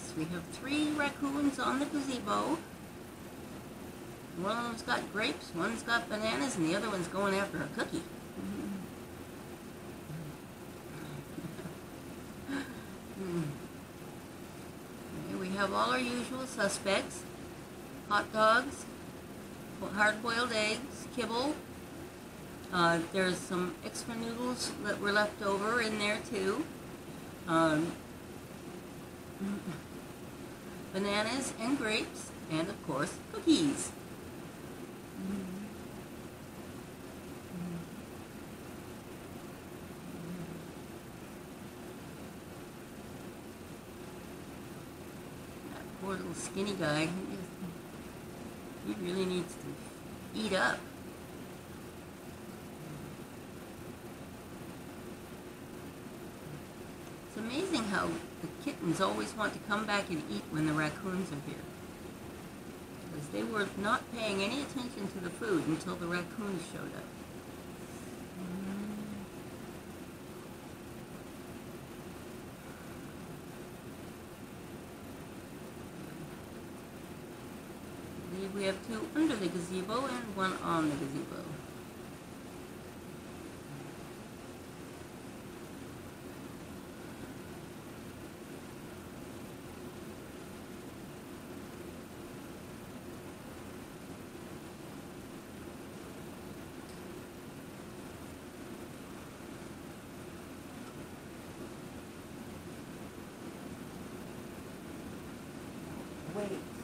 grapes. We have 3 raccoons on the gazebo. One of them's got grapes, one's got bananas, and the other one's going after a cookie. Okay, we have all our usual suspects. Hot dogs, hard-boiled eggs, kibble. There's some extra noodles that were left over in there too. Bananas and grapes, and of course, cookies. That poor little skinny guy, he really needs to eat up. It's amazing how the kittens always want to come back and eat when the raccoons are here. Because they were not paying any attention to the food until the raccoons showed up. I believe we have 2 under the gazebo and 1 on the gazebo. Wait.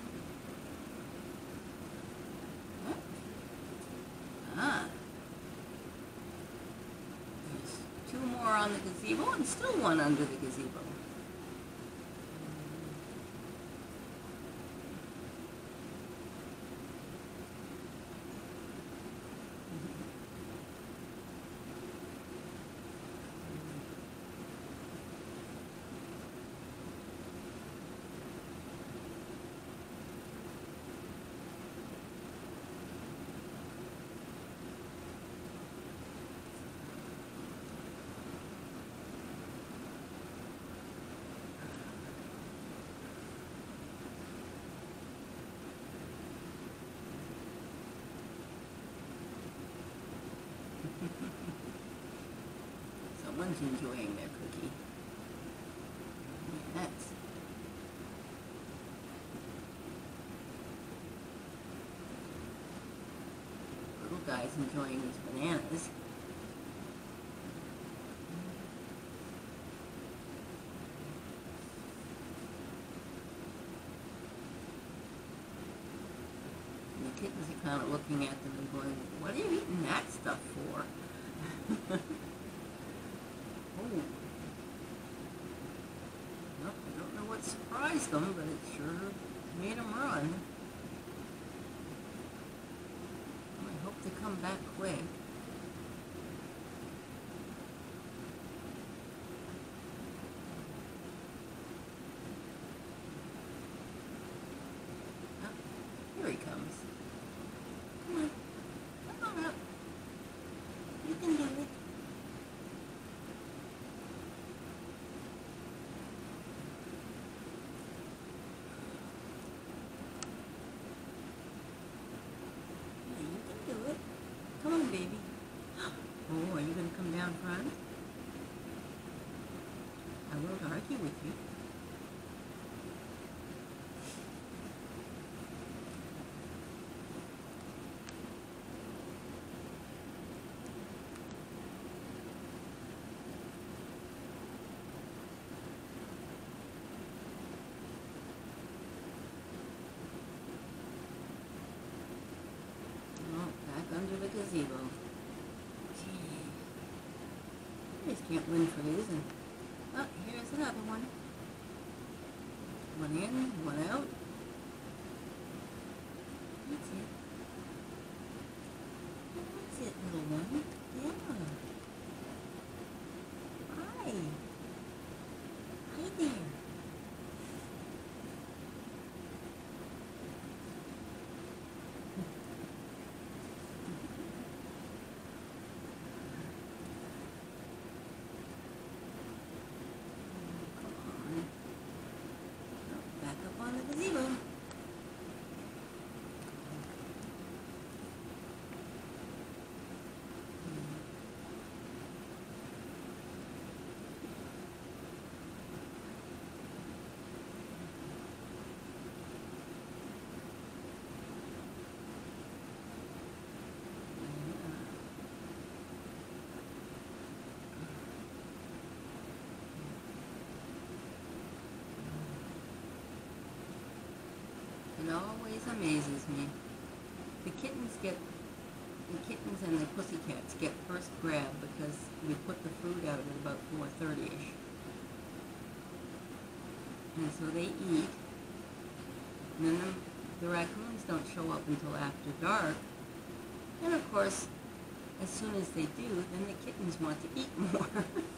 What? Ah. There's 2 more on the gazebo and still 1 under the gazebo. Someone's enjoying their cookie. Yes. Little guy's enjoying his bananas. And the kittens are kind of looking at them and going, "What are you eating that stuff for?" Oh. Well, I don't know what surprised them, but it sure made them run. I hope they come back quick. Oh, here he comes. Come on. Come on up. You can do it. Come on, baby. Oh, are you going to come down front? I won't argue with you. Under the gazebo. Gee. I just can't win for losing. Oh, here's another one. One in, one out. That's it. That's it, little one. Yeah. Hi. Hi there. amazes me. The kittens and the pussycats get first grab because we put the food out at about 4:30ish. And so they eat, and then the raccoons don't show up until after dark. And of course, as soon as they do, then the kittens want to eat more.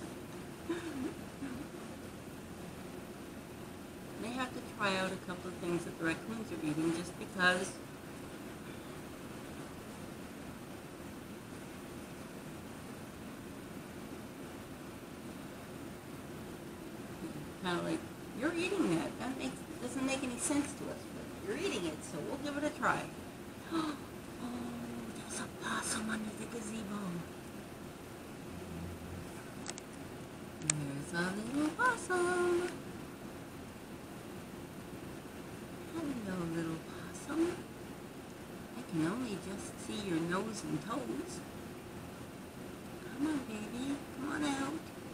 They have to try out a couple of things that the raccoons are eating just because kind of like, you're eating that. Doesn't make any sense to us, but you're eating it, so we'll give it a try. Oh, there's a possum under the gazebo. There's a little possum. Hello, little possum. I can only just see your nose and toes. Come on, baby. Come on out.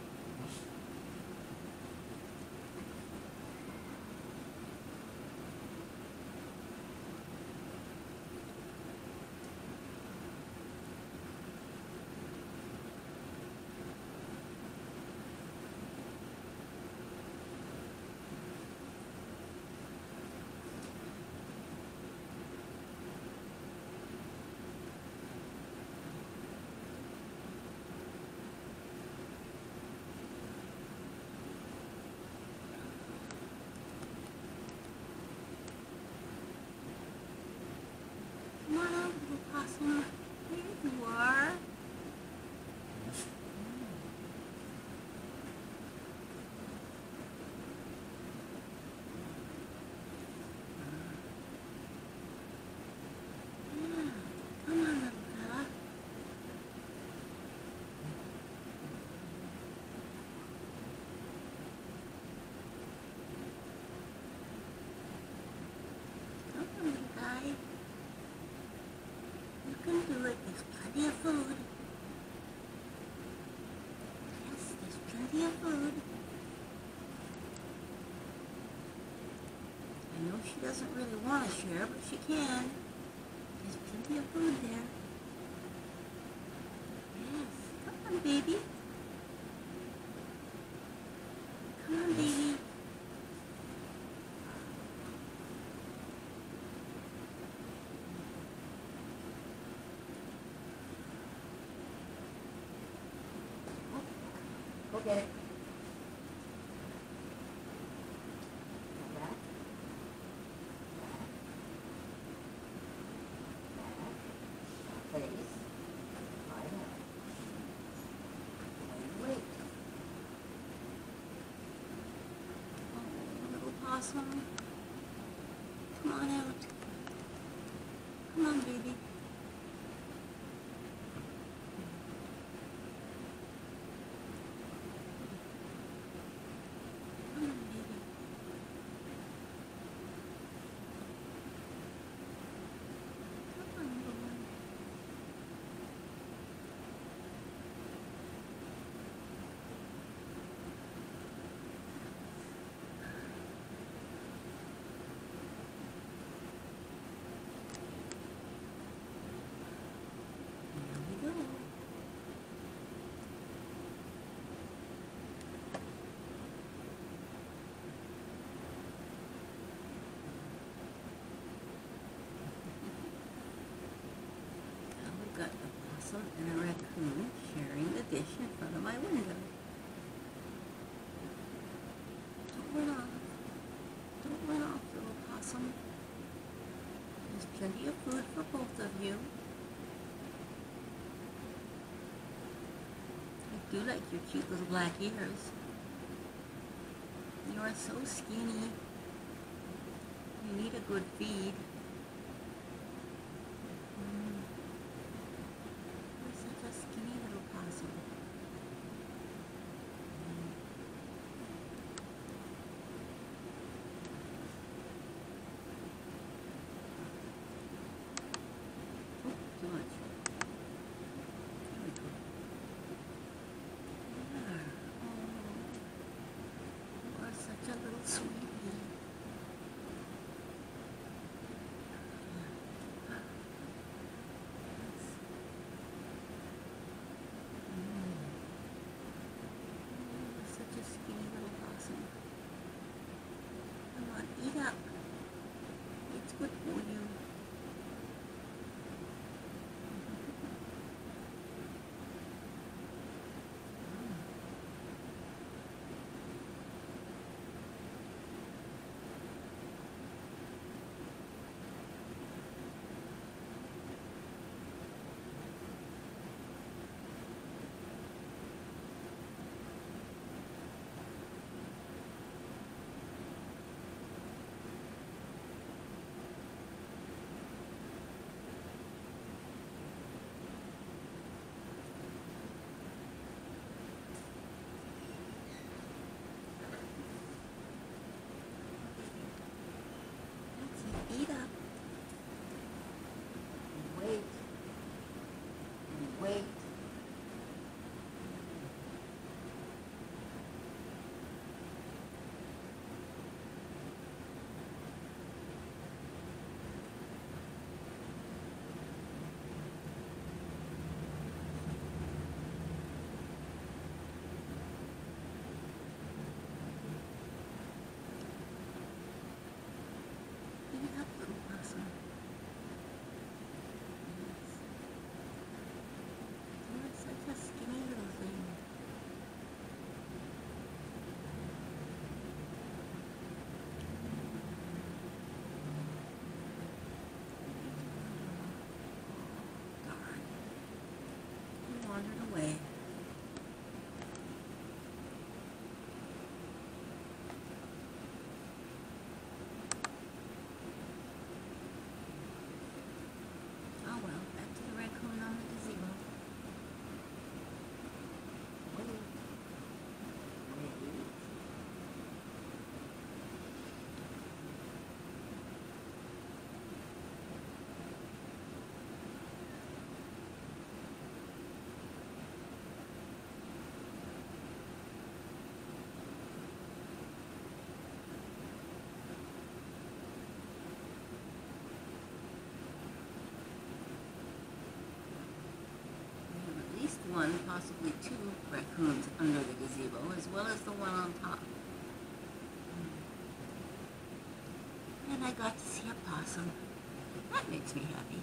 Come on out, little possum. Here you are. Come on, little fella. Come on, little guy. You can do it. There's plenty of food. Yes, there's plenty of food. I know she doesn't really want to share, but she can. There's plenty of food there. Yes. Come on, baby. Come on, baby. Go get it. Go back. Back. Place. Lie down. Wait. Oh, little possum. Come on out. Come on, baby. Come on, baby. Come on, little one. Here we go. Now we've got a possum and a raccoon sharing the dish in front of my window. Don't run off. Don't run off, little possum. There's plenty of food for both of you. I do like your cute little black ears. You are so skinny. You need a good feed. You're such a skinny little possum. Oh, too much. There we go. There. Oh, you are such a little sweetie. possibly 2 raccoons under the gazebo, as well as the one on top. And I got to see a possum. That makes me happy.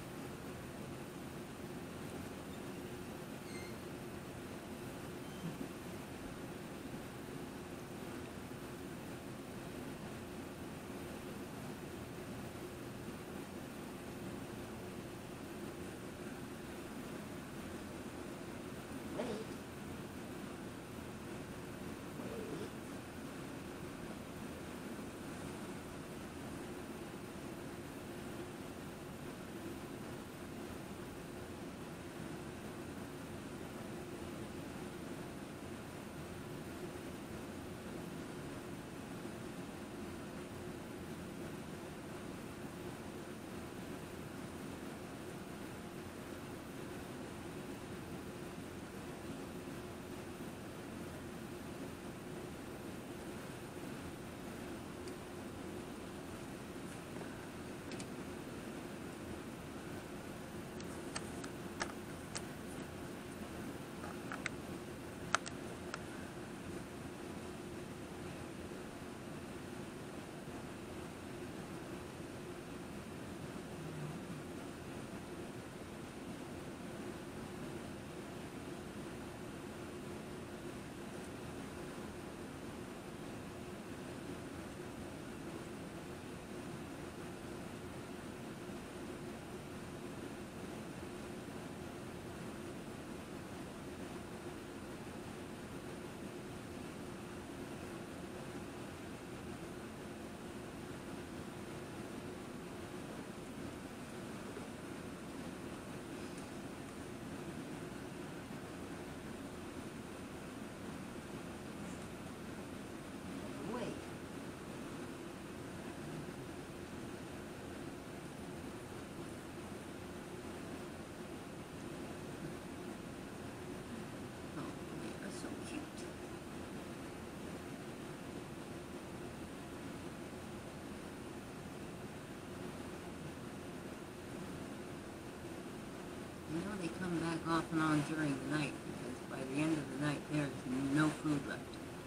You know they come back off and on during the night because by the end of the night there is no food left.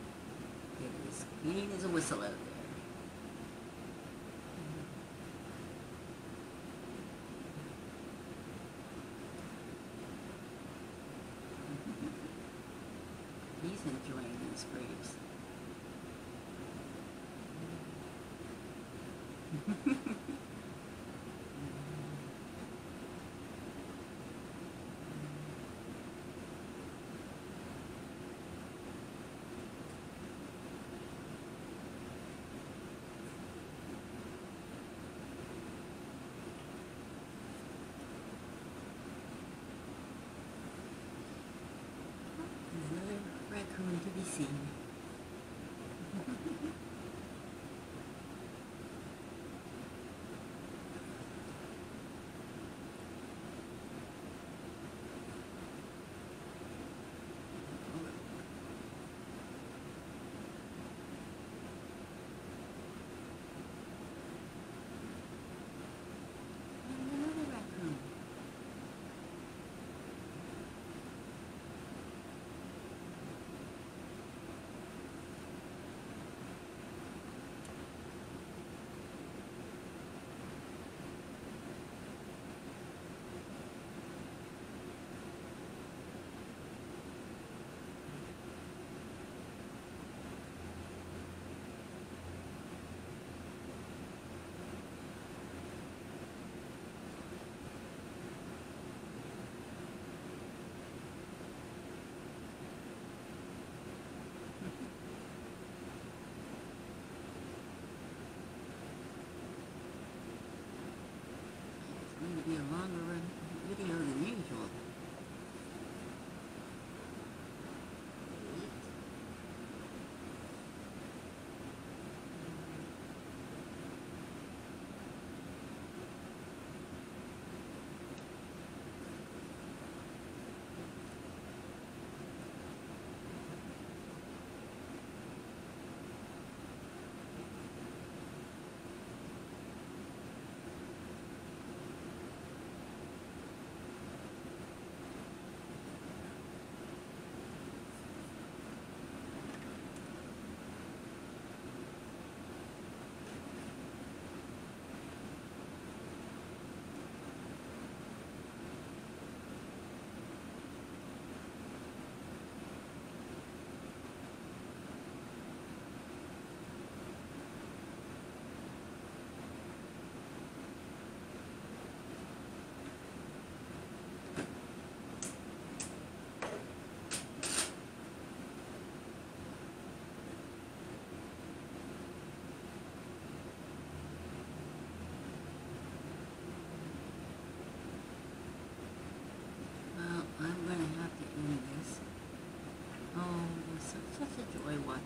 It is clean as a whistle out there. He's enjoying these grapes. Another raccoon to be seen.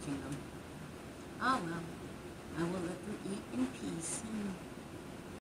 them. Oh well.